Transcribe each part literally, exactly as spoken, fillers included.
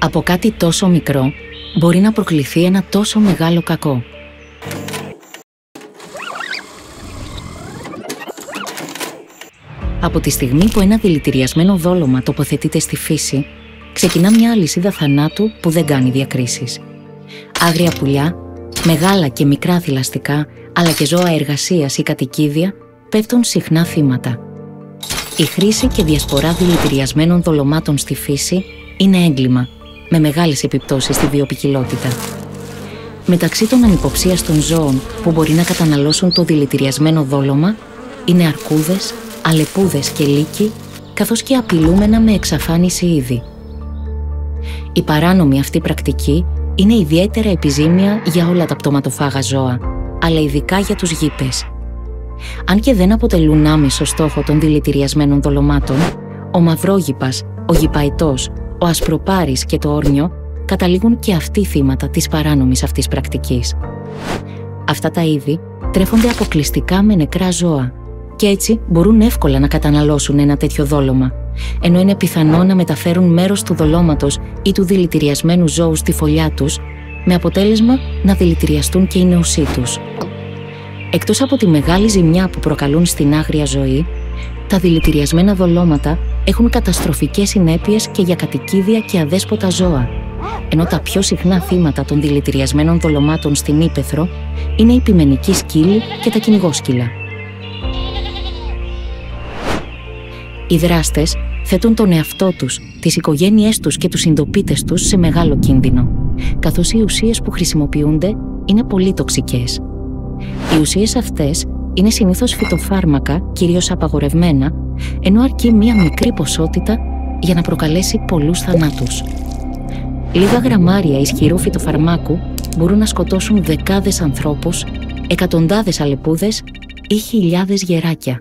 Από κάτι τόσο μικρό μπορεί να προκληθεί ένα τόσο μεγάλο κακό. Από τη στιγμή που ένα δηλητηριασμένο δόλωμα τοποθετείται στη φύση, ξεκινά μια αλυσίδα θανάτου που δεν κάνει διακρίσεις. Άγρια πουλιά, μεγάλα και μικρά θηλαστικά, αλλά και ζώα εργασίας ή κατοικίδια πέφτουν συχνά θύματα. Η χρήση και διασπορά δηλητηριασμένων δολωμάτων στη φύση είναι έγκλημα, με μεγάλες επιπτώσεις στη βιοποικιλότητα. Μεταξύ των ανυποψίαστων ζώων που μπορεί να καταναλώσουν το δηλητηριασμένο δόλωμα είναι αρκούδες, αλεπούδες και λύκοι, καθώς και απειλούμενα με εξαφάνιση είδη. Η παράνομη αυτή πρακτική είναι ιδιαίτερα επιζήμια για όλα τα πτωματοφάγα ζώα, αλλά ειδικά για τους γήπες. Αν και δεν αποτελούν άμεσο στόχο των δηλητηριασμένων δολωμάτων, ο μαυρόγηπας, ο γηπαετός, ο ασπροπάρης και το όρνιο καταλήγουν και αυτοί θύματα της παράνομης αυτής πρακτικής. Αυτά τα είδη τρέφονται αποκλειστικά με νεκρά ζώα και έτσι μπορούν εύκολα να καταναλώσουν ένα τέτοιο δόλωμα, ενώ είναι πιθανό να μεταφέρουν μέρος του δολώματος ή του δηλητηριασμένου ζώου στη φωλιά τους, με αποτέλεσμα να δηλητηριαστούν και οι νεοσοί τους. Εκτός από τη μεγάλη ζημιά που προκαλούν στην άγρια ζωή, τα δηλητηριασμένα δολώματα έχουν καταστροφικές συνέπειες και για κατοικίδια και αδέσποτα ζώα, ενώ τα πιο συχνά θύματα των δηλητηριασμένων δολωμάτων στην ύπαιθρο είναι οι πιμενικοί σκύλοι και τα κυνηγόσκυλα. Οι δράστες θέτουν τον εαυτό τους, τις οικογένειές τους και τους συντοπίτες τους σε μεγάλο κίνδυνο, καθώς οι ουσίες που χρησιμοποιούνται είναι πολύ τοξικές. Οι ουσίες αυτές είναι συνήθως φυτοφάρμακα, κυρίως απαγορευμένα, ενώ αρκεί μία μικρή ποσότητα για να προκαλέσει πολλούς θανάτους. Λίγα γραμμάρια ισχυρού φυτοφαρμάκου μπορούν να σκοτώσουν δεκάδες ανθρώπους, εκατοντάδες αλεπούδες ή χιλιάδες γεράκια.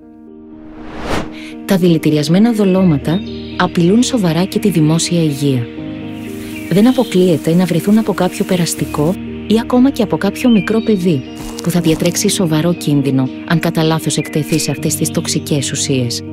Τα δηλητηριασμένα δολώματα απειλούν σοβαρά και τη δημόσια υγεία. Δεν αποκλείεται να βρεθούν από κάποιο περαστικό ή ακόμα και από κάποιο μικρό παιδί που θα διατρέξει σοβαρό κίνδυνο αν κατά λάθος εκτεθεί σε αυτές τις τοξικές ουσίες.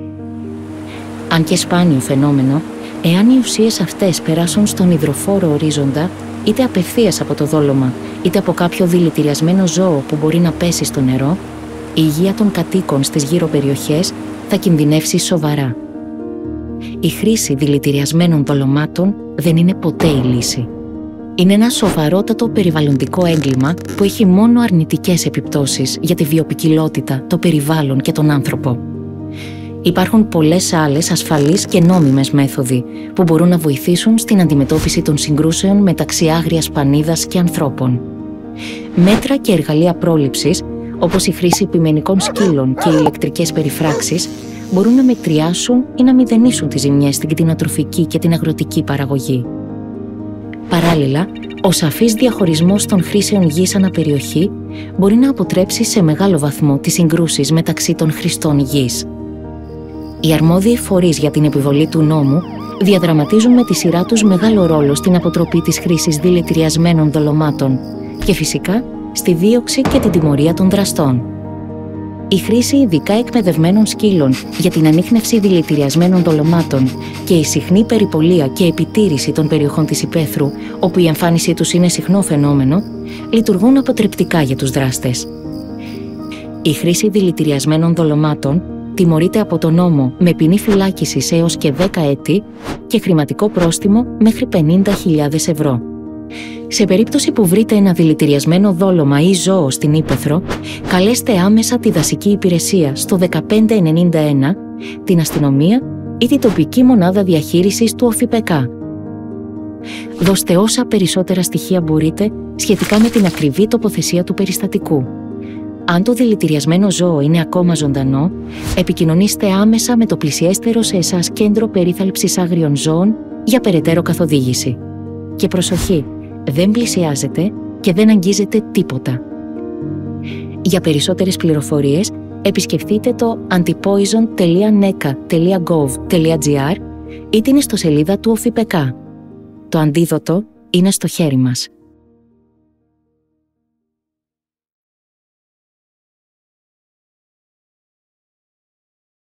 Αν και σπάνιο φαινόμενο, εάν οι ουσίες αυτές περάσουν στον υδροφόρο ορίζοντα, είτε απευθείας από το δόλωμα, είτε από κάποιο δηλητηριασμένο ζώο που μπορεί να πέσει στο νερό, η υγεία των κατοίκων στις γύρω περιοχές θα κινδυνεύσει σοβαρά. Η χρήση δηλητηριασμένων δολωμάτων δεν είναι ποτέ η λύση. Είναι ένα σοβαρότατο περιβαλλοντικό έγκλημα που έχει μόνο αρνητικές επιπτώσεις για τη βιοποικιλότητα, το περιβάλλον και τον άνθρωπο. Υπάρχουν πολλές άλλες ασφαλείς και νόμιμες μέθοδοι που μπορούν να βοηθήσουν στην αντιμετώπιση των συγκρούσεων μεταξύ άγριας πανίδας και ανθρώπων. Μέτρα και εργαλεία πρόληψης, όπως η χρήση πιμενικών σκύλων και οι ηλεκτρικές περιφράξεις, μπορούν να μετριάσουν ή να μηδενίσουν τις ζημιές στην κτηνοτροφική και την αγροτική παραγωγή. Παράλληλα, ο σαφής διαχωρισμός των χρήσεων γης ανά περιοχή μπορεί να αποτρέψει σε μεγάλο βαθμό τις συγκρούσεις μεταξύ των χρηστών γης. Οι αρμόδιοι φορείς για την επιβολή του νόμου διαδραματίζουν με τη σειρά τους μεγάλο ρόλο στην αποτροπή της χρήσης δηλητηριασμένων δολωμάτων και φυσικά στη δίωξη και την τιμωρία των δραστών. Η χρήση ειδικά εκπαιδευμένων σκύλων για την ανίχνευση δηλητηριασμένων δολωμάτων και η συχνή περιπολία και επιτήρηση των περιοχών της υπαίθρου, όπου η εμφάνισή τους είναι συχνό φαινόμενο, λειτουργούν αποτρεπτικά για τους δράστες. Η χρήση δηλητηριασμένων δολωμάτων τιμωρείται από τον νόμο με ποινή φυλάκισης έως και δέκα έτη και χρηματικό πρόστιμο μέχρι πενήντα χιλιάδες ευρώ. Σε περίπτωση που βρείτε ένα δηλητηριασμένο δόλωμα ή ζώο στην ύπαιθρο, καλέστε άμεσα τη δασική υπηρεσία στο δεκαπέντε ενενήντα ένα, την αστυνομία ή την τοπική μονάδα διαχείρισης του ΟΦΙΠΕΚΑ. Δώστε όσα περισσότερα στοιχεία μπορείτε σχετικά με την ακριβή τοποθεσία του περιστατικού. Αν το δηλητηριασμένο ζώο είναι ακόμα ζωντανό, επικοινωνήστε άμεσα με το πλησιέστερο σε εσάς κέντρο περίθαλψης άγριων ζώων για περαιτέρω καθοδήγηση. Και προσοχή, δεν πλησιάζετε και δεν αγγίζετε τίποτα. Για περισσότερες πληροφορίες, επισκεφτείτε το antipoison τελεία neca τελεία gov τελεία gr ή την ιστοσελίδα του ΟΦΙΠΕΚΑ. Το αντίδοτο είναι στο χέρι μας.